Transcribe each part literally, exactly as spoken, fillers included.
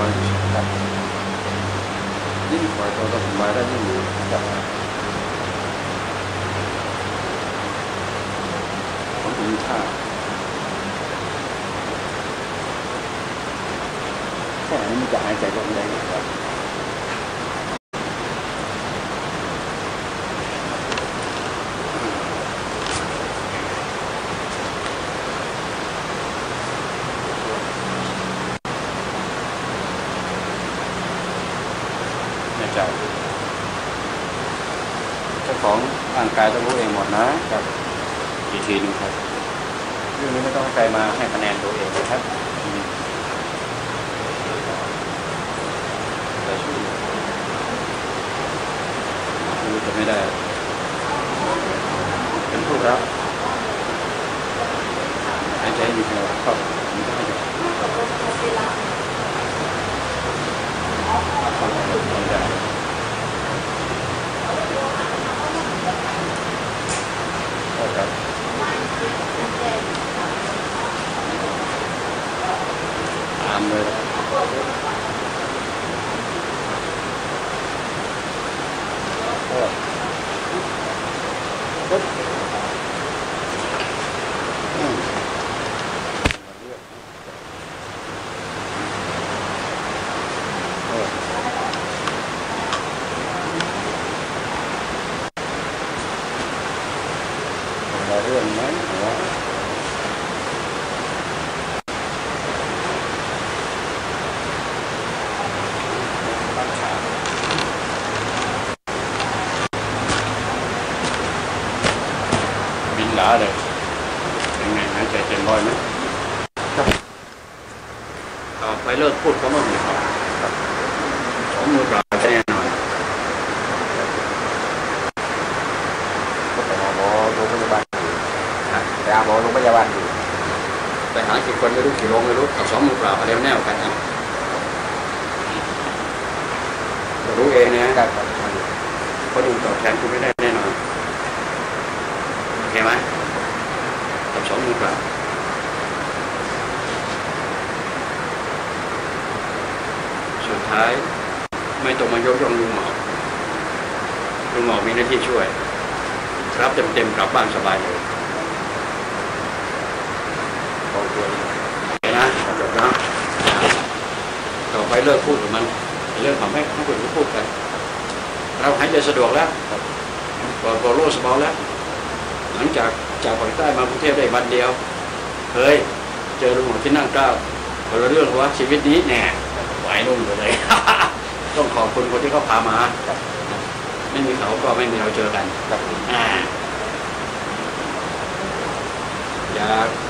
ครับยิ่งปล่อยตัวสบายได้ยิ่งดีครับผมถึงท่าแค่นี้มันจะหายใจลงได้ครับเจ้าของร่างกายต้องรู้เองหมดนะครับอีกทีนึงครับเรื่องนี้ไม่ต้องให้ใครมาให้คะแนนตัวเองนะครับแต่ช่วยรู้จะไม่ได้เป็นผู้รับหายใจมีพลังเข้ามันก็ให้ได้ทำได้ครับตามเลยก็ปึ๊บอืมเรื่องไหมหัวบินหลาเลยยังไงหายใจเต็มร้อยไหมครับต่อไปเลิกพูดคำว่าหนีครับสองมือเปล่าแน่นอนก็ไปหาหมอโรงพยาบาลไปหาหมอโรงพยาบาลอยู่ไปหากี่คนไม่รู้กี่โรงไม่รู้เอาสองมือเปล่าเอาเร็วแน่กันนะรู้เองนะคนอื่นตอบแทนคุณไม่ได้แน่นอนโอเคไหมกับสองมือเปล่าสุดท้ายไม่ต้องมายกย่องลุงหมอลุงหมอมีหน้าที่ช่วยรับเต็มๆกลับบ้านสบายเลยโอเคนะจบนะต่อไปเลิกพูดกับมันเรื่องของให้ให้คนพูดกันเราหายใจสะดวกแล้วปลดโล่สบายแล้วหลังจากจากภาคใต้มากรุงเทพได้วันเดียวเฮ้ยเจอลุงหมอที่นั่งเก้าคนละเรื่องว่าชีวิตนี้แน่ไหวนุ่มเลย ต้องขอบคุณคนที่เขาพามาไม่มีเขาก็ไม่มีเราเจอกันอ่าอย่า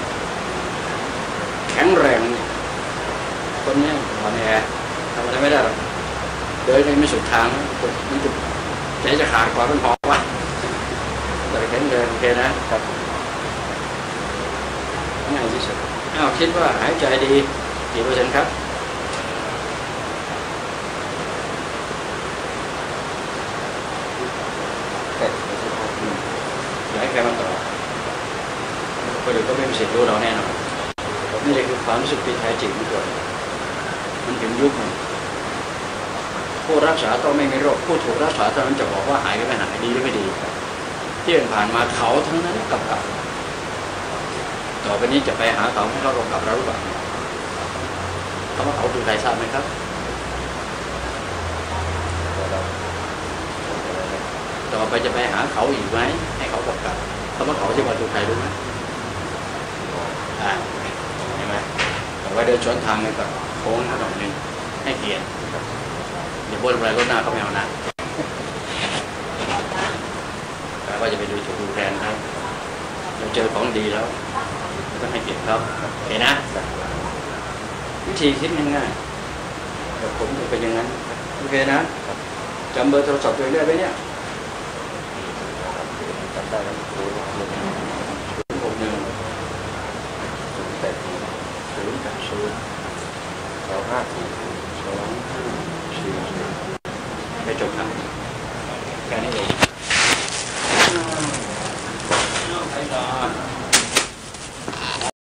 แข็งแรงคนนี้อ่อนแอทำอะไรไม่ได้หรอกเดินไม่สุดทางมันจะใจจะขาดความเป็นพอวะแต่แข็งแรงโอเคนะครับง่ายที่สุดอ้าวคิดว่าหายใจดีกี่เปอร์เซ็นต์ครับอยากให้ใครมาต่อคนอื่นก็ไม่มีสิทธิ์รู้เราแน่นอนนี่เลยคือความรู้สึกที่แท้จริงของตัวมันถึงยุคมันผู้รักษาต้องไม่มีโรคผู้ถูกรักษาเท่านั้นจะบอกว่าหายไปไหนดีหรือไม่ดีที่ผ่านมาเขาทั้งนั้นกับกับต่อไปนี้จะไปหาเขาให้เขากำกับเราหรือเปล่าคำว่าเขาคือใครทราบไหมครับต่อไปจะไปหาเขาอีกไหมให้เขากำกับคำว่าเขาจะมาดูใครรู้ไหมอ่าเห็นไหมแต่ว่าเดินชนทางเลยกับโค้งถนนนึงให้เกียรติอย่าบ่นอะไรรถหน้าเขาไม่เอาหน้าแต่ว่าจะไปดูถูกดูแทนครับเราเจอของดีแล้วต้องให้เกียรติเขาเห็นนะวิธีคิดง่ายๆแต่ผมจะเป็นอย่างนั้นโอเคนะจำเบอร์โทรศัพท์ตัวเองได้ไหมเนี่ยจำได้แล้วศูนย์หกหนึ่งศูนย์แปดศูนย์แปดศูนย์สองห้าสี่สองห้าสี่ไปจบครับแค่นี้เองไปต่อ